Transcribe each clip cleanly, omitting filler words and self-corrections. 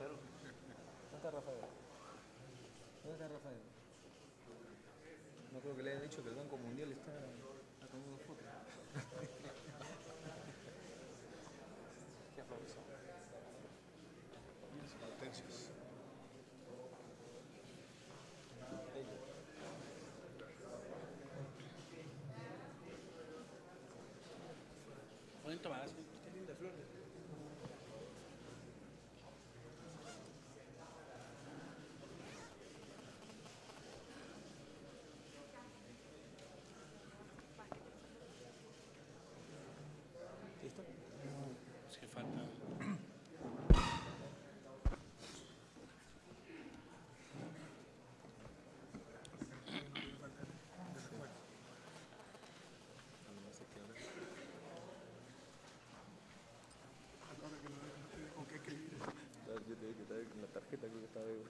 está Rafael? ¿Dónde está Rafael? No creo que le hayan dicho que el Banco Mundial está tomando fotos. ¿Qué aplauso? Potencias. Pueden tomar así. Qué linda flor. ¿Listo? Es que falta. Yo te dije que estaba con la tarjeta, creo que estaba ahí.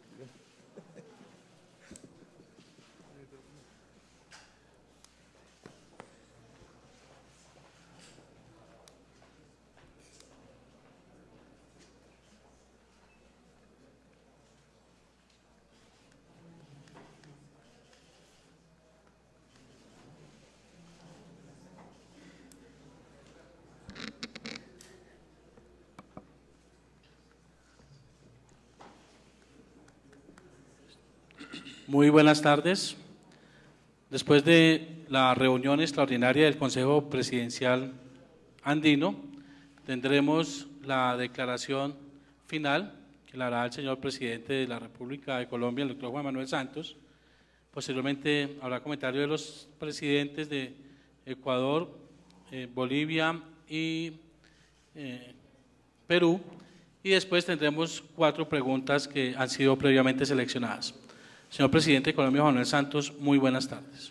Muy buenas tardes. Después de la reunión extraordinaria del Consejo Presidencial Andino, tendremos la declaración final que la hará el señor presidente de la República de Colombia, el doctor Juan Manuel Santos. Posteriormente habrá comentario de los presidentes de Ecuador, Bolivia y Perú, y después tendremos 4 preguntas que han sido previamente seleccionadas. Señor presidente de Colombia, Juan Manuel Santos, muy buenas tardes.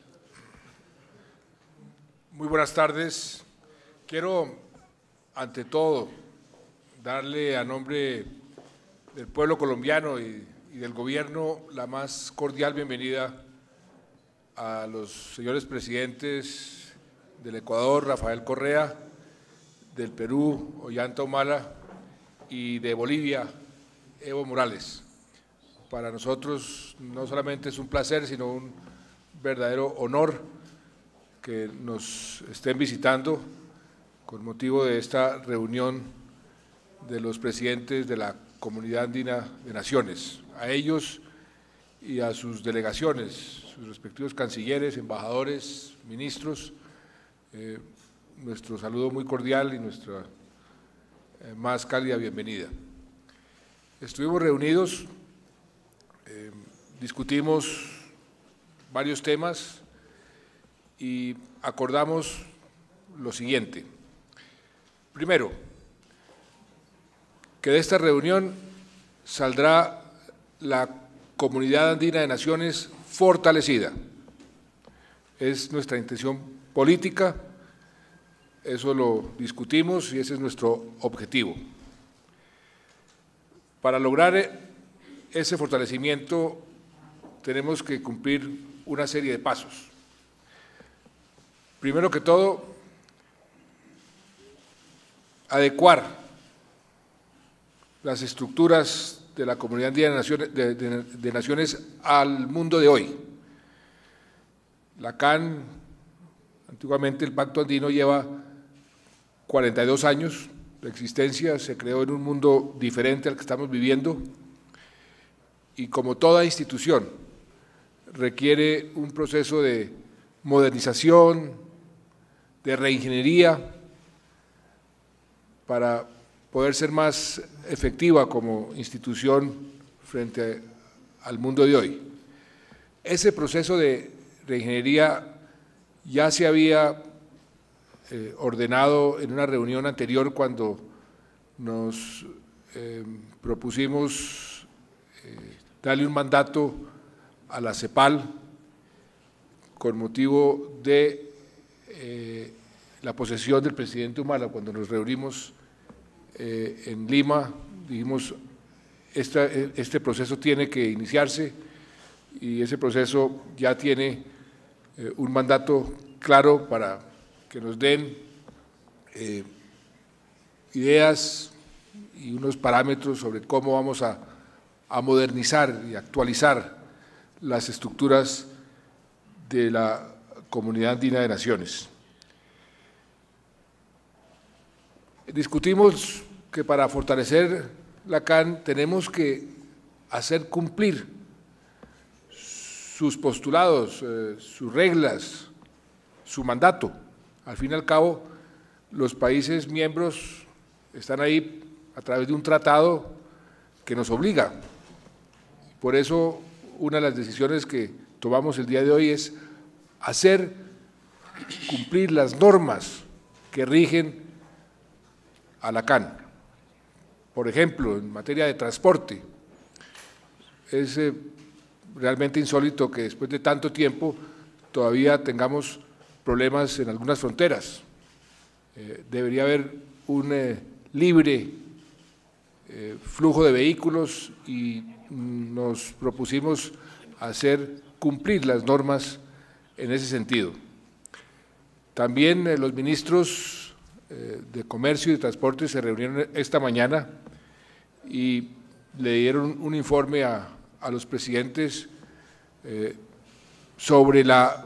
Muy buenas tardes. Quiero, ante todo, darle a nombre del pueblo colombiano y del gobierno la más cordial bienvenida a los señores presidentes del Ecuador, Rafael Correa, del Perú, Ollanta Humala, y de Bolivia, Evo Morales. Para nosotros no solamente es un placer, sino un verdadero honor que nos estén visitando con motivo de esta reunión de los presidentes de la Comunidad Andina de Naciones. A ellos y a sus delegaciones, sus respectivos cancilleres, embajadores, ministros, nuestro saludo muy cordial y nuestra más cálida bienvenida. Estuvimos reunidos, discutimos varios temas y acordamos lo siguiente. Primero, que de esta reunión saldrá la Comunidad Andina de Naciones fortalecida. Es nuestra intención política, eso lo discutimos y ese es nuestro objetivo. Para lograr ese fortalecimiento tenemos que cumplir una serie de pasos. Primero que todo, adecuar las estructuras de la Comunidad Andina de Naciones al mundo de hoy. La CAN, antiguamente el Pacto Andino, lleva 42 años de existencia, se creó en un mundo diferente al que estamos viviendo y, como toda institución, requiere un proceso de modernización, de reingeniería, para poder ser más efectiva como institución frente al mundo de hoy. Ese proceso de reingeniería ya se había ordenado en una reunión anterior cuando nos propusimos darle un mandato a la CEPAL con motivo de la posesión del presidente Humala. Cuando nos reunimos en Lima, dijimos, este proceso tiene que iniciarse y ese proceso ya tiene un mandato claro para que nos den ideas, y unos parámetros sobre cómo vamos a modernizar y actualizar las estructuras de la Comunidad Andina de Naciones. Discutimos que para fortalecer la CAN tenemos que hacer cumplir sus postulados, sus reglas, su mandato. Al fin y al cabo, los países miembros están ahí a través de un tratado que nos obliga. Por eso, una de las decisiones que tomamos el día de hoy es hacer cumplir las normas que rigen a la CAN. Por ejemplo, en materia de transporte, es realmente insólito que después de tanto tiempo todavía tengamos problemas en algunas fronteras. Debería haber un libre flujo de vehículos y nos propusimos hacer cumplir las normas en ese sentido. También los ministros de Comercio y de Transporte se reunieron esta mañana y le dieron un informe a los presidentes sobre la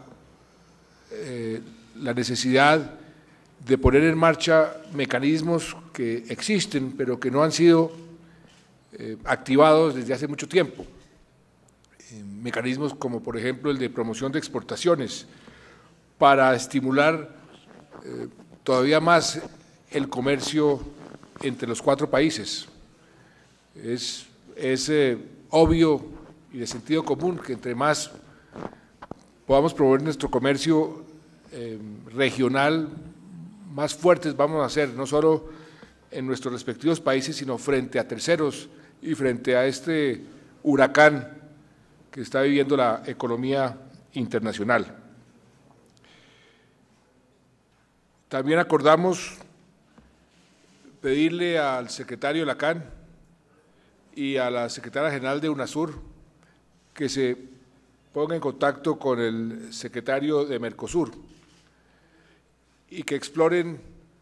necesidad de poner en marcha mecanismos que existen, pero que no han sido activados desde hace mucho tiempo. Mecanismos como, por ejemplo, el de promoción de exportaciones, para estimular todavía más el comercio entre los 4 países. Es obvio y de sentido común que entre más podamos promover nuestro comercio regional, más fuertes vamos a ser, no solo en nuestros respectivos países, sino frente a terceros y frente a este huracán que está viviendo la economía internacional. También acordamos pedirle al secretario de la CAN y a la secretaria general de UNASUR que se ponga en contacto con el secretario de Mercosur y que exploren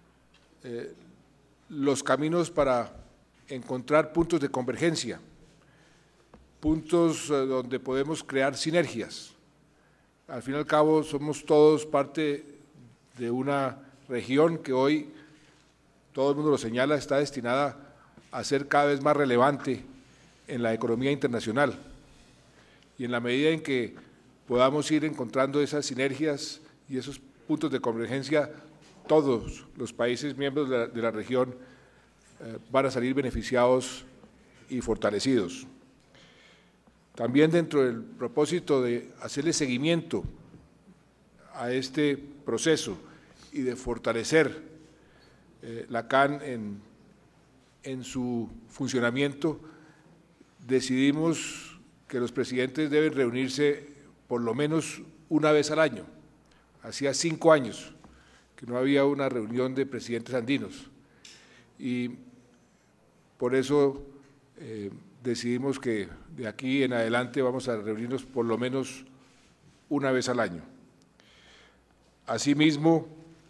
los caminos para encontrar puntos de convergencia, puntos donde podemos crear sinergias. Al fin y al cabo, somos todos parte de una región que hoy, todo el mundo lo señala, está destinada a ser cada vez más relevante en la economía internacional. Y en la medida en que podamos ir encontrando esas sinergias y esos puntos de convergencia, todos los países miembros de la región van a salir beneficiados y fortalecidos. También dentro del propósito de hacerle seguimiento a este proceso y de fortalecer la CAN en su funcionamiento, decidimos que los presidentes deben reunirse por lo menos una vez al año. Hacía 5 años que no había una reunión de presidentes andinos y por eso decidimos que de aquí en adelante vamos a reunirnos por lo menos una vez al año. Asimismo,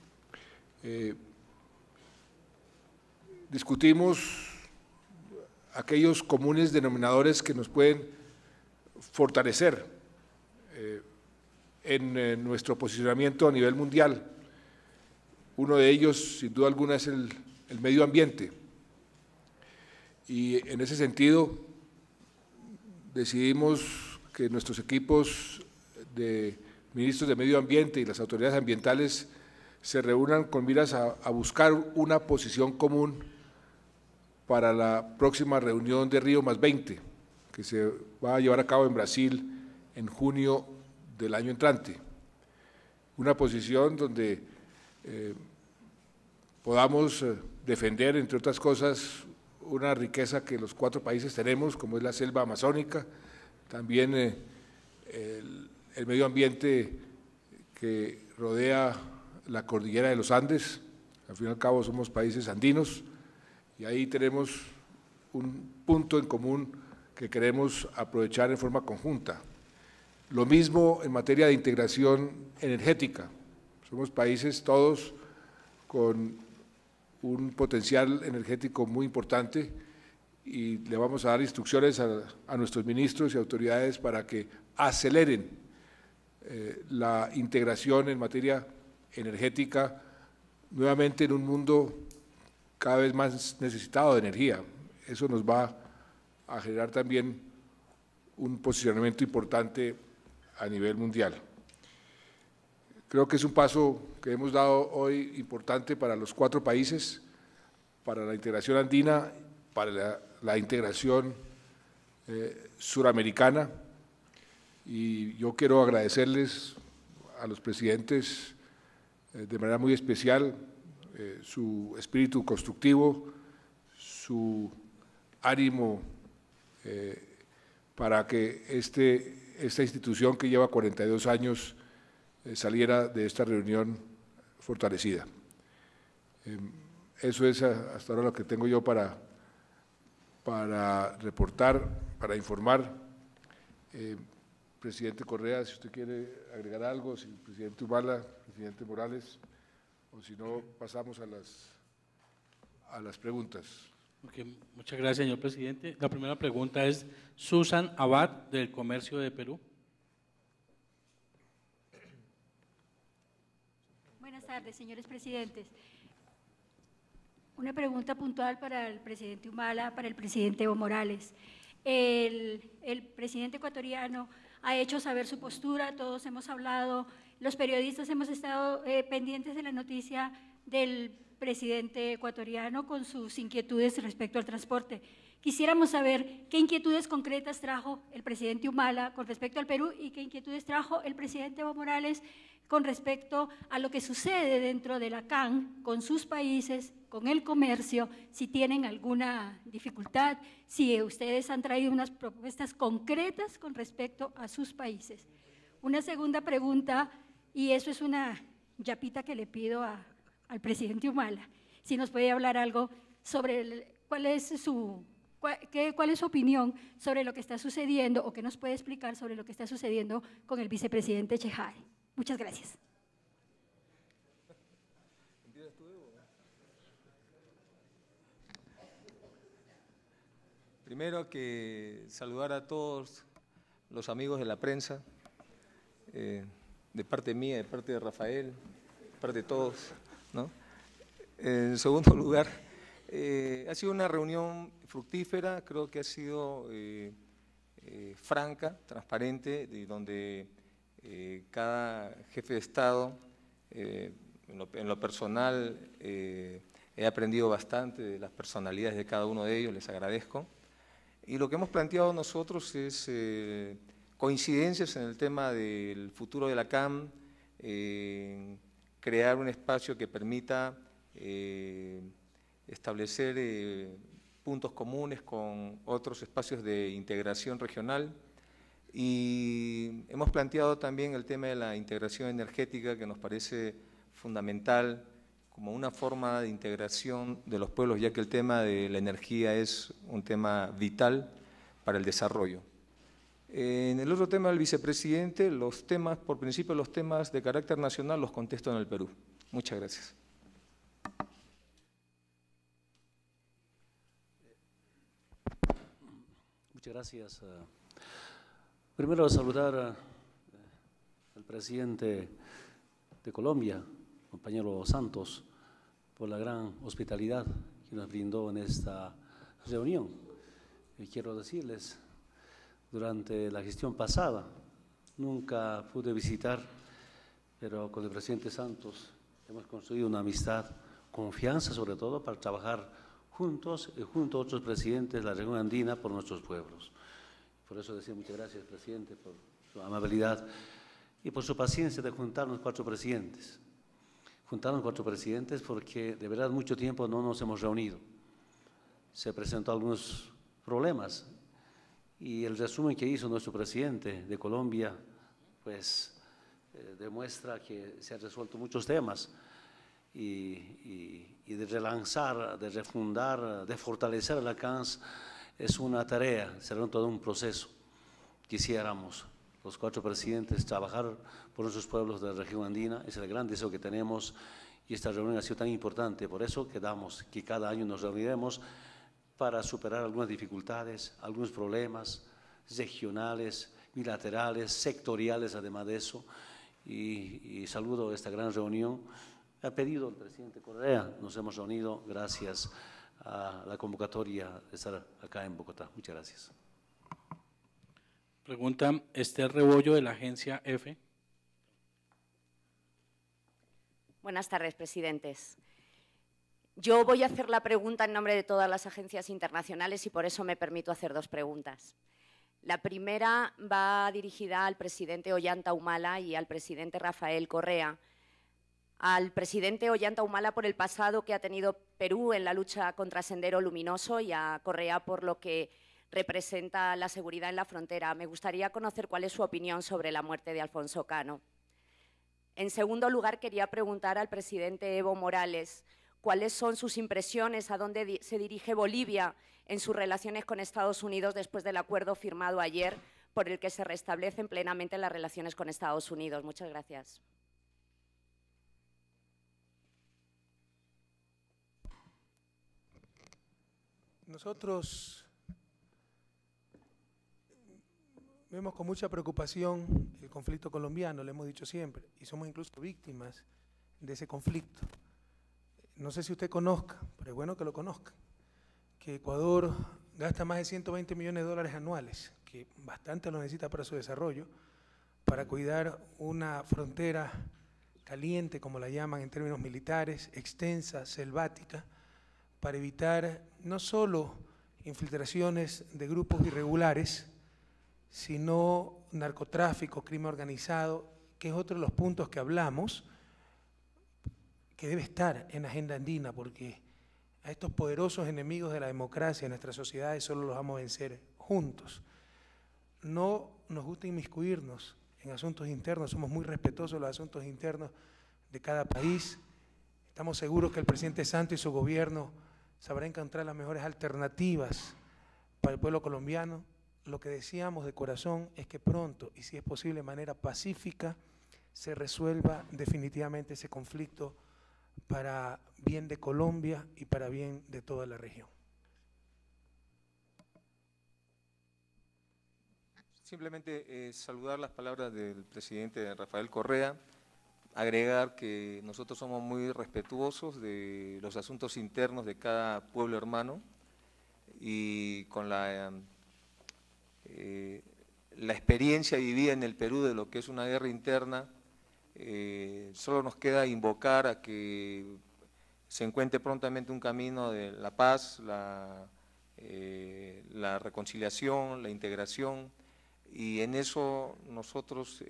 discutimos aquellos comunes denominadores que nos pueden fortalecer en nuestro posicionamiento a nivel mundial. Uno de ellos, sin duda alguna, es el medio ambiente. Y en ese sentido, decidimos que nuestros equipos de ministros de medio ambiente y las autoridades ambientales se reúnan con miras a buscar una posición común para la próxima reunión de Río+20, que se va a llevar a cabo en Brasil en junio del año entrante. Una posición donde podamos defender, entre otras cosas, una riqueza que los 4 países tenemos, como es la selva amazónica, también el medio ambiente que rodea la cordillera de los Andes. Al fin y al cabo somos países andinos y ahí tenemos un punto en común que queremos aprovechar en forma conjunta. Lo mismo en materia de integración energética. Somos países todos con un potencial energético muy importante y le vamos a dar instrucciones a nuestros ministros y autoridades para que aceleren la integración en materia energética, nuevamente en un mundo cada vez más necesitado de energía. Eso nos va a generar también un posicionamiento importante a nivel mundial. Creo que es un paso que hemos dado hoy importante para los 4 países, para la integración andina, para la integración suramericana, y yo quiero agradecerles a los presidentes de manera muy especial su espíritu constructivo, su ánimo para que esta institución que lleva 42 años saliera de esta reunión fortalecida. Eso es hasta ahora lo que tengo yo para reportar, para informar. Presidente Correa, si usted quiere agregar algo, si el presidente Humala, presidente Morales, o si no, pasamos a las preguntas. Okay, muchas gracias, señor presidente. La primera pregunta es Susan Abad, del Comercio de Perú. Buenas tardes, señores presidentes. Una pregunta puntual para el presidente Humala, para el presidente Evo Morales. El presidente ecuatoriano ha hecho saber su postura, todos hemos hablado, los periodistas hemos estado pendientes de la noticia del presidente ecuatoriano con sus inquietudes respecto al transporte. Quisiéramos saber qué inquietudes concretas trajo el presidente Humala con respecto al Perú y qué inquietudes trajo el presidente Evo Morales con respecto a lo que sucede dentro de la CAN con sus países, con el comercio, si tienen alguna dificultad, si ustedes han traído unas propuestas concretas con respecto a sus países. Una segunda pregunta, y eso es una yapita que le pido al presidente Humala, si nos puede hablar algo sobre cuál es su opinión sobre lo que está sucediendo o qué nos puede explicar sobre lo que está sucediendo con el vicepresidente Chejade. Muchas gracias. Primero que saludar a todos los amigos de la prensa, de parte mía, de parte de Rafael, de parte de todos, ¿no? En segundo lugar, ha sido una reunión fructífera, creo que ha sido franca, transparente, de donde cada jefe de Estado, en lo personal, he aprendido bastante de las personalidades de cada uno de ellos, les agradezco. Y lo que hemos planteado nosotros es coincidencias en el tema del futuro de la CAM, crear un espacio que permita establecer puntos comunes con otros espacios de integración regional, y hemos planteado también el tema de la integración energética, que nos parece fundamental como una forma de integración de los pueblos, ya que el tema de la energía es un tema vital para el desarrollo. En el otro tema del vicepresidente, los temas, por principio los temas de carácter nacional los contesto en el Perú. Muchas gracias. Muchas gracias. Primero saludar al presidente de Colombia, compañero Santos, por la gran hospitalidad que nos brindó en esta reunión. Y quiero decirles, durante la gestión pasada, nunca pude visitar, pero con el presidente Santos hemos construido una amistad, confianza sobre todo, para trabajar juntos y junto a otros presidentes de la región andina por nuestros pueblos. Por eso decía muchas gracias, presidente, por su amabilidad y por su paciencia de juntarnos 4 presidentes. Juntarnos 4 presidentes porque de verdad mucho tiempo no nos hemos reunido. Se presentó algunos problemas y el resumen que hizo nuestro presidente de Colombia pues demuestra que se han resuelto muchos temas y de relanzar, de refundar, de fortalecer la CANS es una tarea, será todo un proceso. Quisiéramos los 4 presidentes trabajar por nuestros pueblos de la región andina, es el gran deseo que tenemos y esta reunión ha sido tan importante. Por eso quedamos que cada año nos reuniremos para superar algunas dificultades, algunos problemas regionales, bilaterales, sectoriales, además de eso. Y saludo esta gran reunión. Ha pedido el presidente Correa, nos hemos reunido gracias a la convocatoria de estar acá en Bogotá. Muchas gracias. Pregunta Esther Rebollo, de la agencia EFE. Buenas tardes, presidentes. Yo voy a hacer la pregunta en nombre de todas las agencias internacionales y por eso me permito hacer dos preguntas. La primera va dirigida al presidente Ollanta Humala y al presidente Rafael Correa. Al presidente Ollanta Humala por el pasado que ha tenido Perú en la lucha contra Sendero Luminoso y a Correa por lo que representa la seguridad en la frontera. Me gustaría conocer cuál es su opinión sobre la muerte de Alfonso Cano. En segundo lugar, quería preguntar al presidente Evo Morales cuáles son sus impresiones, a dónde se dirige Bolivia en sus relaciones con Estados Unidos después del acuerdo firmado ayer por el que se restablecen plenamente las relaciones con Estados Unidos. Muchas gracias. Nosotros vemos con mucha preocupación el conflicto colombiano, lo hemos dicho siempre, y somos incluso víctimas de ese conflicto. No sé si usted conozca, pero es bueno que lo conozca, que Ecuador gasta más de 120 millones de dólares anuales, que bastante lo necesita para su desarrollo, para cuidar una frontera caliente, como la llaman en términos militares, extensa, selvática, para evitar no solo infiltraciones de grupos irregulares, sino narcotráfico, crimen organizado, que es otro de los puntos que hablamos, que debe estar en la agenda andina, porque a estos poderosos enemigos de la democracia en nuestras sociedades solo los vamos a vencer juntos. No nos gusta inmiscuirnos en asuntos internos, somos muy respetuosos de los asuntos internos de cada país. Estamos seguros que el presidente Santos y su gobierno sabrá encontrar las mejores alternativas para el pueblo colombiano. Lo que deseamos de corazón es que pronto, y si es posible de manera pacífica, se resuelva definitivamente ese conflicto para bien de Colombia y para bien de toda la región. Simplemente saludar las palabras del presidente Rafael Correa, agregar que nosotros somos muy respetuosos de los asuntos internos de cada pueblo hermano y con la experiencia vivida en el Perú de lo que es una guerra interna, solo nos queda invocar a que se encuentre prontamente un camino de la paz, la reconciliación, la integración, y en eso nosotros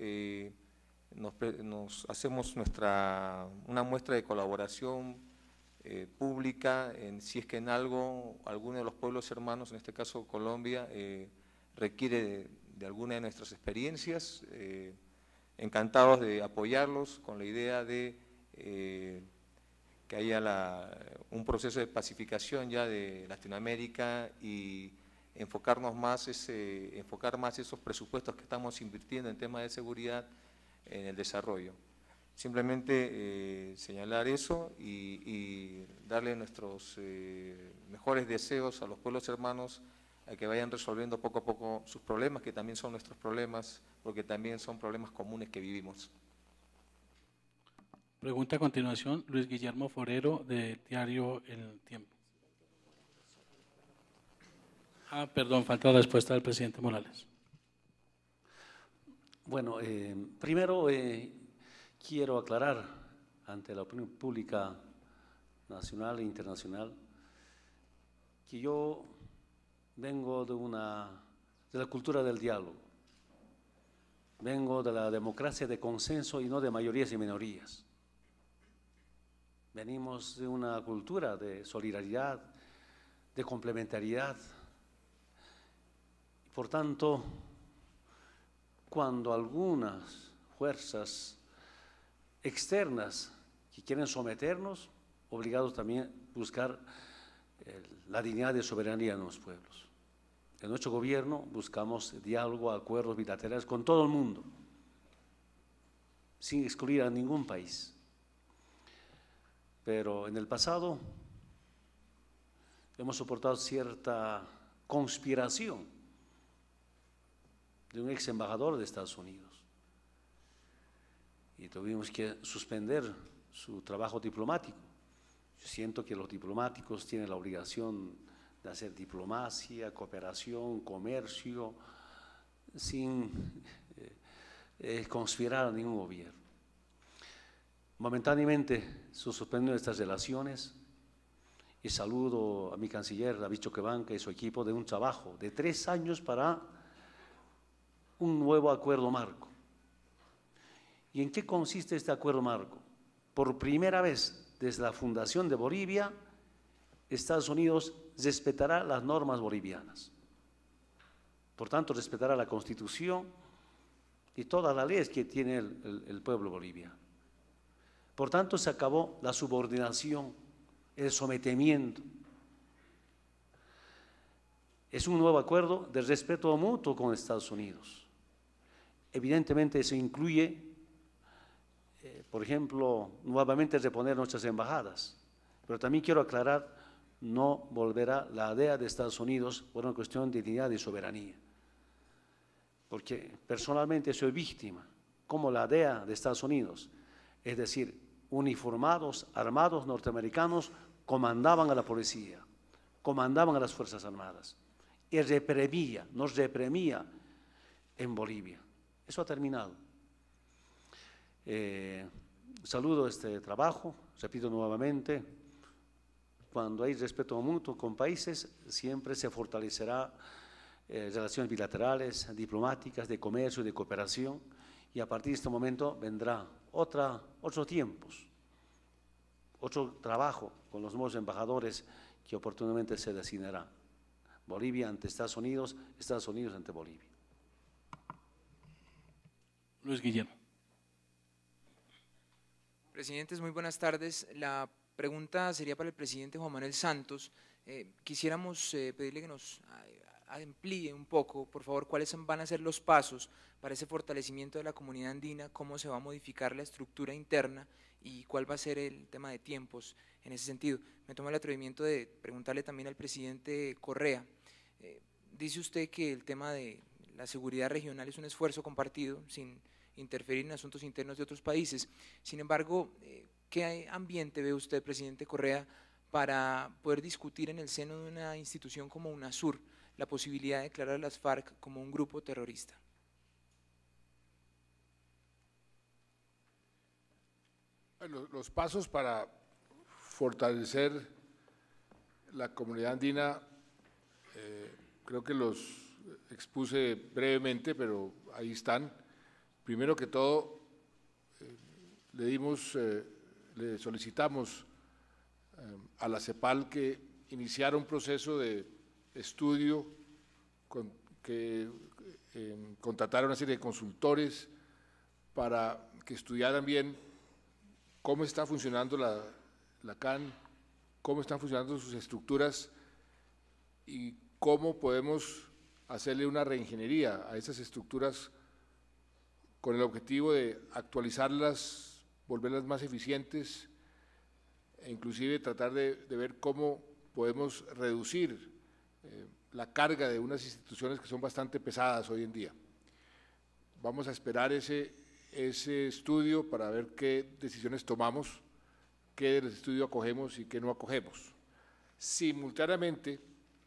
nos hacemos una muestra de colaboración pública, si es que en algo, alguno de los pueblos hermanos, en este caso Colombia, requiere de alguna de nuestras experiencias, encantados de apoyarlos con la idea de que haya un proceso de pacificación ya de Latinoamérica y enfocar más esos presupuestos que estamos invirtiendo en temas de seguridad en el desarrollo. Simplemente señalar eso y darle nuestros mejores deseos a los pueblos hermanos a que vayan resolviendo poco a poco sus problemas, que también son nuestros problemas, porque también son problemas comunes que vivimos. Pregunta a continuación, Luis Guillermo Forero, de diario El Tiempo. Perdón, falta la respuesta del presidente Morales. Bueno, primero quiero aclarar ante la opinión pública nacional e internacional que yo vengo de la cultura del diálogo, vengo de la democracia de consenso y no de mayorías y minorías. Venimos de una cultura de solidaridad, de complementariedad. Por tanto, cuando algunas fuerzas externas que quieren someternos, obligados también a buscar la dignidad de soberanía de los pueblos. En nuestro gobierno buscamos diálogo, acuerdos bilaterales con todo el mundo, sin excluir a ningún país. pero en el pasado hemos soportado cierta conspiración de un ex embajador de Estados Unidos y tuvimos que suspender su trabajo diplomático. Yo siento que los diplomáticos tienen la obligación de hacer diplomacia, cooperación, comercio, sin conspirar a ningún gobierno. Momentáneamente se suspendieron estas relaciones y saludo a mi canciller David Choquebanca y su equipo de un trabajo de 3 años para un nuevo acuerdo marco. ¿Y en qué consiste este acuerdo marco? Por primera vez desde la fundación de Bolivia, Estados Unidos respetará las normas bolivianas. Por tanto, respetará la Constitución y todas las leyes que tiene el pueblo boliviano. Por tanto, se acabó la subordinación, el sometimiento. Es un nuevo acuerdo de respeto mutuo con Estados Unidos. Evidentemente, eso incluye, por ejemplo, nuevamente reponer nuestras embajadas. Pero también quiero aclarar, no volverá la DEA de Estados Unidos por una cuestión de dignidad y soberanía. Porque personalmente soy víctima, como la DEA de Estados Unidos, es decir, uniformados, armados norteamericanos comandaban a la policía, comandaban a las Fuerzas Armadas y reprimía, nos reprimía en Bolivia. Eso ha terminado. Saludo este trabajo, repito nuevamente, cuando hay respeto mutuo con países, siempre se fortalecerá relaciones bilaterales, diplomáticas, de comercio, de cooperación, y a partir de este momento vendrá otros tiempos, otro trabajo con los nuevos embajadores que oportunamente se designará. Bolivia ante Estados Unidos ante Bolivia. Luis Guillermo. Presidentes, muy buenas tardes. La pregunta sería para el presidente Juan Manuel Santos. Quisiéramos pedirle que nos amplíe un poco, por favor, cuáles van a ser los pasos para ese fortalecimiento de la comunidad andina, cómo se va a modificar la estructura interna y cuál va a ser el tema de tiempos en ese sentido. Me tomo el atrevimiento de preguntarle también al presidente Correa. Dice usted que el tema de la seguridad regional es un esfuerzo compartido sin interferir en asuntos internos de otros países. Sin embargo, ¿qué ambiente ve usted, presidente Correa, para poder discutir en el seno de una institución como UNASUR la posibilidad de declarar a las FARC como un grupo terrorista? Los pasos para fortalecer la comunidad andina, creo que los expuse brevemente, pero ahí están. Primero que todo, le solicitamos a la CEPAL que iniciara un proceso de estudio, que contratara una serie de consultores para que estudiaran bien cómo está funcionando la CAN, cómo están funcionando sus estructuras y cómo podemos hacerle una reingeniería a esas estructuras con el objetivo de actualizarlas, volverlas más eficientes e inclusive tratar de ver cómo podemos reducir la carga de unas instituciones que son bastante pesadas hoy en día. Vamos a esperar ese estudio para ver qué decisiones tomamos, qué del estudio acogemos y qué no acogemos. Simultáneamente,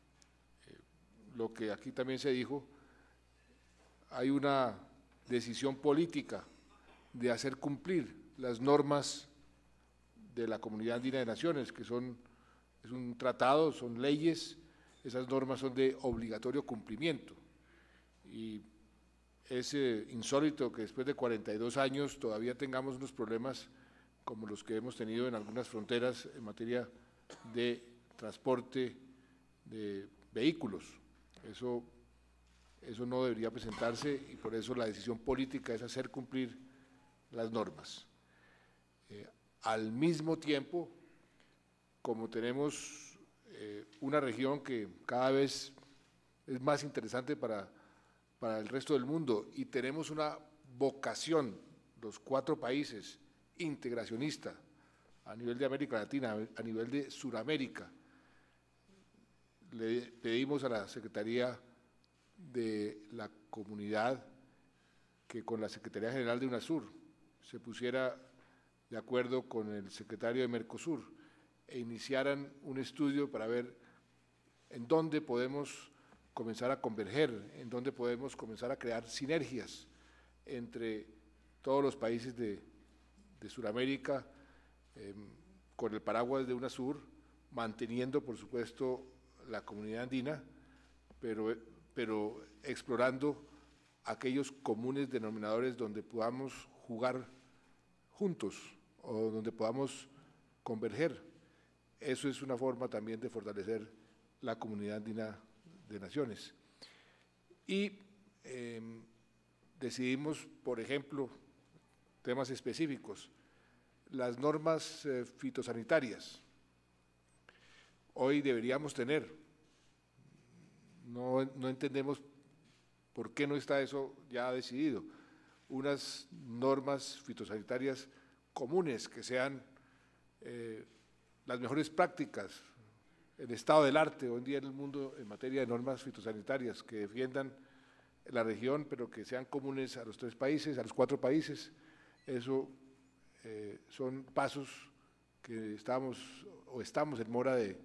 lo que aquí también se dijo, hay una decisión política de hacer cumplir las normas de la Comunidad Andina de Naciones, que es un tratado, son leyes, esas normas son de obligatorio cumplimiento. Y es insólito que después de 42 años todavía tengamos unos problemas como los que hemos tenido en algunas fronteras en materia de transporte de vehículos. Eso no debería presentarse y por eso la decisión política es hacer cumplir las normas. Al mismo tiempo, como tenemos una región que cada vez es más interesante para el resto del mundo y tenemos una vocación, los 4 países, integracionista a nivel de América Latina, a nivel de Suramérica. Le pedimos a la Secretaría de la Comunidad que con la Secretaría General de UNASUR se pusiera de acuerdo con el secretario de Mercosur e iniciaran un estudio para ver en dónde podemos comenzar a converger, en dónde podemos comenzar a crear sinergias entre todos los países de Sudamérica, con el paraguas de UNASUR, manteniendo, por supuesto, la comunidad andina, pero explorando aquellos comunes denominadores donde podamos jugar juntos o donde podamos converger. Eso es una forma también de fortalecer la comunidad andina de naciones. Y decidimos, por ejemplo, temas específicos, las normas fitosanitarias. Hoy deberíamos tener, no entendemos por qué no está eso ya decidido, unas normas fitosanitarias comunes que sean las mejores prácticas, el estado del arte hoy en día en el mundo en materia de normas fitosanitarias que defiendan la región, pero que sean comunes a los 3 países, a los 4 países. Eso son pasos que estamos en mora de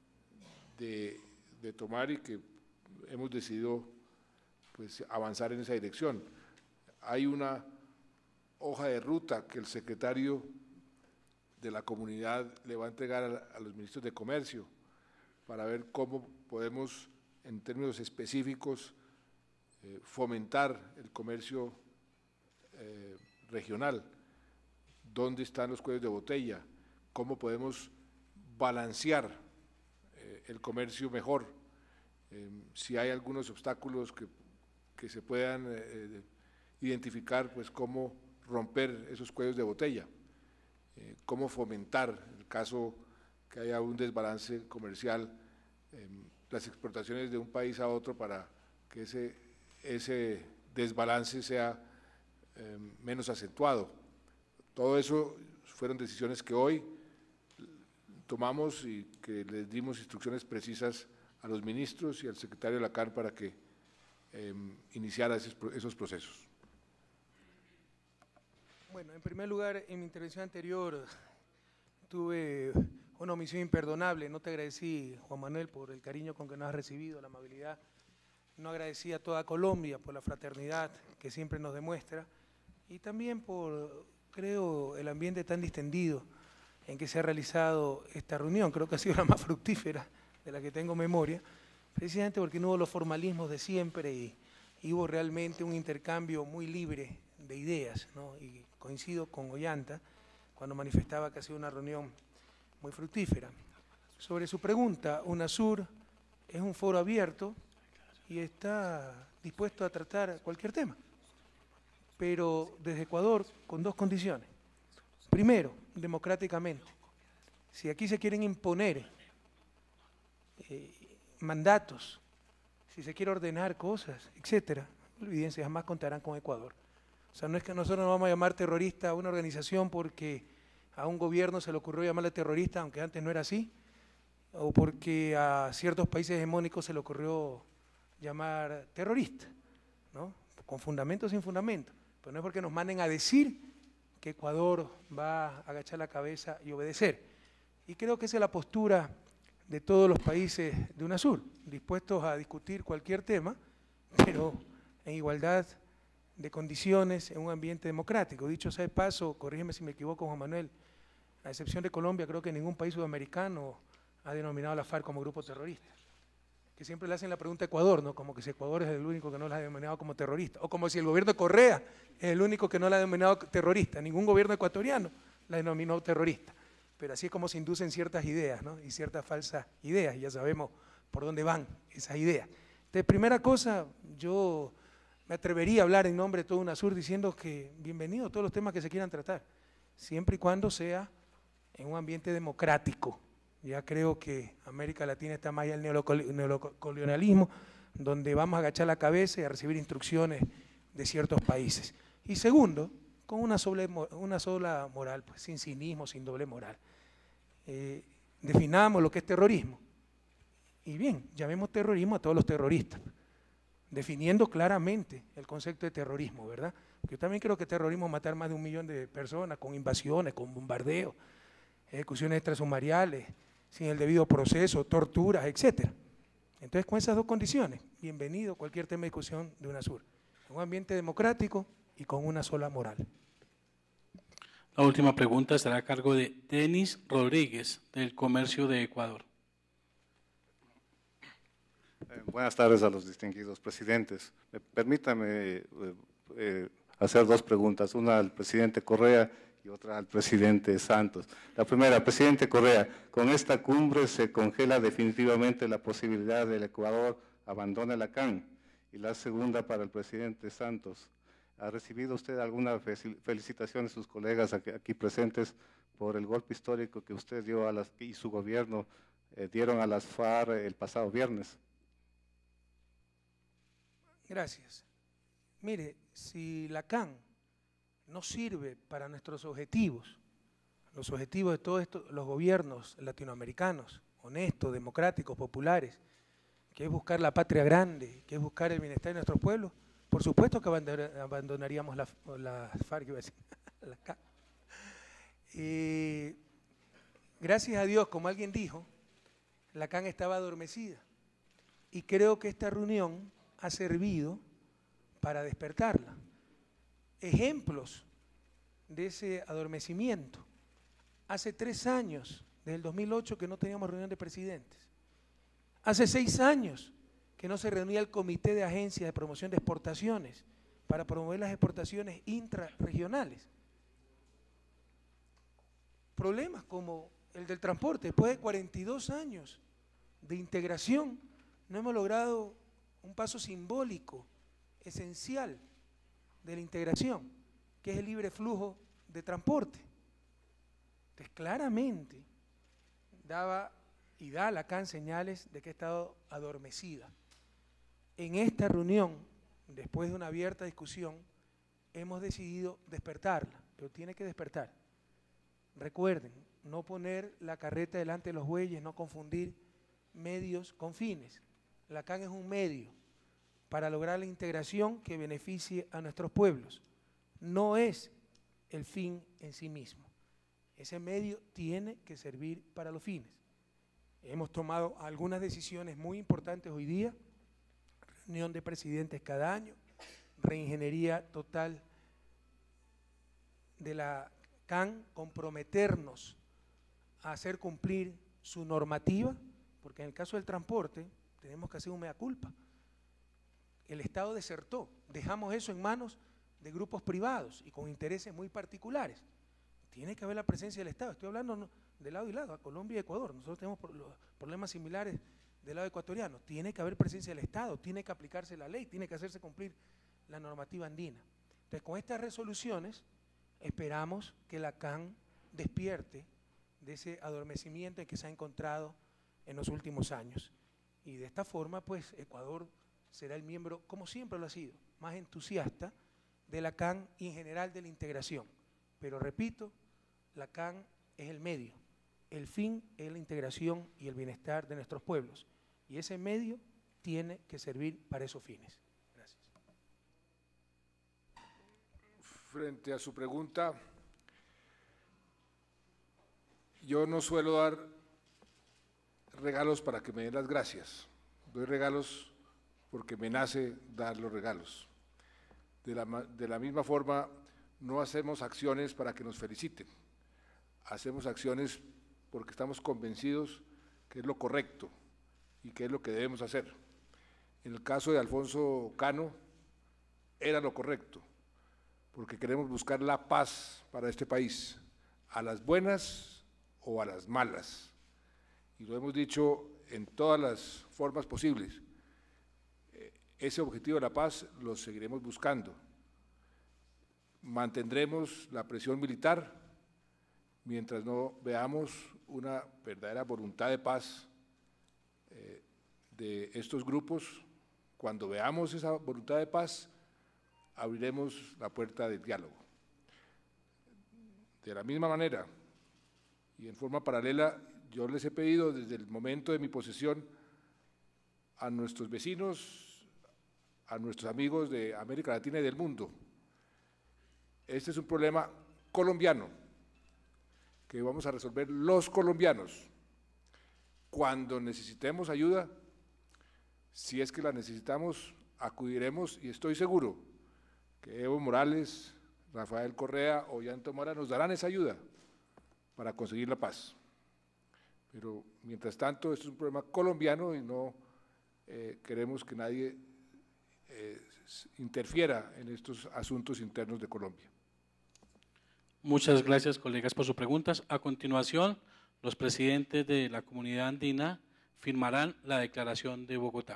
tomar y que hemos decidido pues avanzar en esa dirección. Hay una hoja de ruta que el secretario de la comunidad le va a entregar a los ministros de Comercio para ver cómo podemos, en términos específicos, fomentar el comercio regional, dónde están los cuellos de botella, cómo podemos balancear el comercio mejor, si hay algunos obstáculos que se puedan identificar, pues cómo romper esos cuellos de botella, cómo fomentar, en el caso que haya un desbalance comercial, las exportaciones de un país a otro para que ese desbalance sea menos acentuado. Todo eso fueron decisiones que hoy tomamos y que les dimos instrucciones precisas a los ministros y al secretario de la CAN para que iniciara esos procesos. Bueno, en primer lugar, en mi intervención anterior tuve una omisión imperdonable. No te agradecí, Juan Manuel, por el cariño con que nos has recibido, la amabilidad. No agradecí a toda Colombia por la fraternidad que siempre nos demuestra y también por, creo, el ambiente tan distendido en que se ha realizado esta reunión. Creo que ha sido la más fructífera de la que tengo memoria, precisamente porque no hubo los formalismos de siempre y hubo realmente un intercambio muy libre de ideas, ¿no? Y coincido con Ollanta cuando manifestaba que ha sido una reunión muy fructífera. Sobre su pregunta, UNASUR es un foro abierto y está dispuesto a tratar cualquier tema, pero desde Ecuador con 2 condiciones. Primero, democráticamente. Si aquí se quieren imponer mandatos, si se quiere ordenar cosas, etcétera, no olviden, jamás contarán con Ecuador. O sea, no es que nosotros nos vamos a llamar terrorista a una organización porque a un gobierno se le ocurrió llamarle terrorista, aunque antes no era así, o porque a ciertos países hegemónicos se le ocurrió llamar terrorista, ¿no? Con fundamento o sin fundamento. Pero no es porque nos manden a decir que Ecuador va a agachar la cabeza y obedecer. Y creo que esa es la postura de todos los países de UNASUR, dispuestos a discutir cualquier tema, pero en igualdad de condiciones, en un ambiente democrático. Dicho sea de paso, corrígeme si me equivoco, Juan Manuel, a excepción de Colombia, creo que ningún país sudamericano ha denominado a la FARC como grupo terrorista. Que siempre le hacen la pregunta a Ecuador, ¿no? Como que si Ecuador es el único que no la ha denominado como terrorista, o como si el gobierno de Correa es el único que no la ha denominado terrorista. Ningún gobierno ecuatoriano la denominó terrorista, pero así es como se inducen ciertas ideas, ¿no? Y ciertas falsas ideas, y ya sabemos por dónde van esas ideas. Entonces, primera cosa, yo me atrevería a hablar en nombre de todo UNASUR diciendo que bienvenidos todos los temas que se quieran tratar, siempre y cuando sea en un ambiente democrático. Ya creo que América Latina está más allá del neocolonialismo, donde vamos a agachar la cabeza y a recibir instrucciones de ciertos países. Y segundo, con una sola moral, pues, sin cinismo, sin doble moral. definamos lo que es terrorismo. Y bien, llamemos terrorismo a todos los terroristas, definiendo claramente el concepto de terrorismo, ¿verdad? Porque yo también creo que terrorismo es matar más de 1 millón de personas con invasiones, con bombardeos, ejecuciones extrasumariales, sin el debido proceso, torturas, etc. Entonces, con esas dos condiciones, bienvenido cualquier tema de discusión de UNASUR. En un ambiente democrático y con una sola moral. La última pregunta estará a cargo de Denis Rodríguez, del Comercio de Ecuador. Buenas tardes a los distinguidos presidentes. Permítame hacer 2 preguntas, una al presidente Correa y otra al presidente Santos. La primera, presidente Correa, con esta cumbre se congela definitivamente la posibilidad del Ecuador abandone la CAN. Y la segunda para el presidente Santos, ¿ha recibido usted alguna felicitación de sus colegas aquí presentes por el golpe histórico que usted dio y su gobierno dieron a las FARC el pasado viernes? Gracias. Mire, si la CAN no sirve para nuestros objetivos, los objetivos de todos estos, los gobiernos latinoamericanos, honestos, democráticos, populares, que es buscar la patria grande, que es buscar el bienestar de nuestros pueblos, por supuesto que abandonaríamos la FARC, iba a decir, la CAN. Gracias a Dios, como alguien dijo, la CAN estaba adormecida y creo que esta reunión ha servido para despertarla. Ejemplos de ese adormecimiento. Hace 3 años, desde el 2008, que no teníamos reunión de presidentes. Hace 6 años que no se reunía el Comité de Agencias de Promoción de Exportaciones para promover las exportaciones intrarregionales. Problemas como el del transporte. Después de 42 años de integración, no hemos logrado un paso simbólico, esencial de la integración, que es el libre flujo de transporte. Entonces, claramente daba y da la CAN señales de que ha estado adormecida. En esta reunión, después de una abierta discusión, hemos decidido despertarla, pero tiene que despertar. Recuerden, no poner la carreta delante de los bueyes, no confundir medios con fines. La CAN es un medio para lograr la integración que beneficie a nuestros pueblos. No es el fin en sí mismo. Ese medio tiene que servir para los fines. Hemos tomado algunas decisiones muy importantes hoy día, reunión de presidentes cada año, reingeniería total de la CAN, comprometernos a hacer cumplir su normativa, porque en el caso del transporte tenemos que hacer un mea culpa. El Estado desertó, dejamos eso en manos de grupos privados y con intereses muy particulares. Tiene que haber la presencia del Estado, estoy hablando de lado y lado, a Colombia y Ecuador, nosotros tenemos problemas similares del lado ecuatoriano, tiene que haber presencia del Estado, tiene que aplicarse la ley, tiene que hacerse cumplir la normativa andina. Entonces, con estas resoluciones, esperamos que la CAN despierte de ese adormecimiento en que se ha encontrado en los últimos años. Y de esta forma, pues, Ecuador será el miembro, como siempre lo ha sido, más entusiasta de la CAN y en general de la integración. Pero repito, la CAN es el medio, el fin es la integración y el bienestar de nuestros pueblos. Y ese medio tiene que servir para esos fines. Gracias. Frente a su pregunta, yo no suelo dar regalos para que me den las gracias. Doy regalos porque me nace dar los regalos. De la misma forma, no hacemos acciones para que nos feliciten. Hacemos acciones porque estamos convencidos que es lo correcto y que es lo que debemos hacer. En el caso de Alfonso Cano, era lo correcto, porque queremos buscar la paz para este país, a las buenas o a las malas. Y lo hemos dicho en todas las formas posibles. Ese objetivo de la paz lo seguiremos buscando. Mantendremos la presión militar mientras no veamos una verdadera voluntad de paz de estos grupos. Cuando veamos esa voluntad de paz, abriremos la puerta del diálogo. De la misma manera, Y en forma paralela, yo les he pedido desde el momento de mi posesión a nuestros vecinos, a nuestros amigos de América Latina y del mundo. Este es un problema colombiano que vamos a resolver los colombianos. Cuando necesitemos ayuda, si es que la necesitamos, acudiremos y estoy seguro que Evo Morales, Rafael Correa o Yanto Mora nos darán esa ayuda para conseguir la paz. Pero mientras tanto, esto es un problema colombiano y no queremos que nadie interfiera en estos asuntos internos de Colombia. Muchas gracias, colegas, por sus preguntas. A continuación, los presidentes de la Comunidad Andina firmarán la Declaración de Bogotá.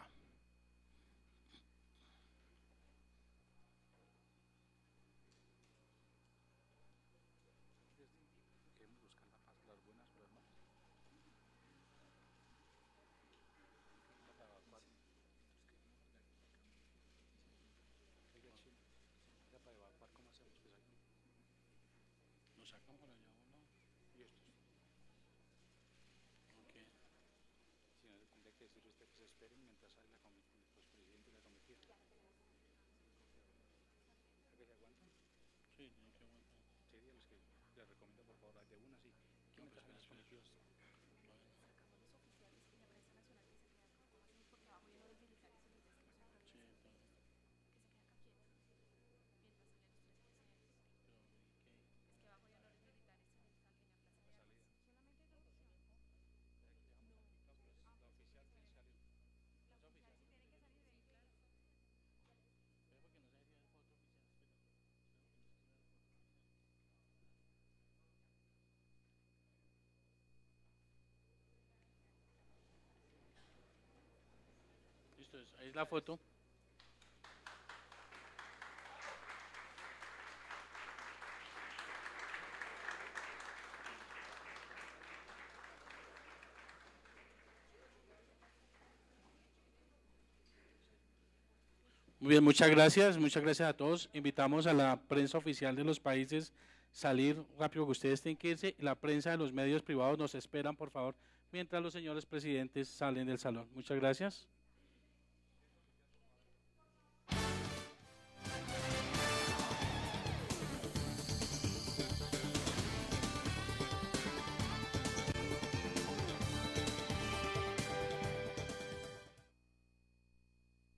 Listo, ahí es la foto. Muy bien, muchas gracias a todos. Invitamos a la prensa oficial de los países salir rápido, que ustedes tienen que irse. La prensa de los medios privados nos esperan, por favor, mientras los señores presidentes salen del salón. Muchas gracias.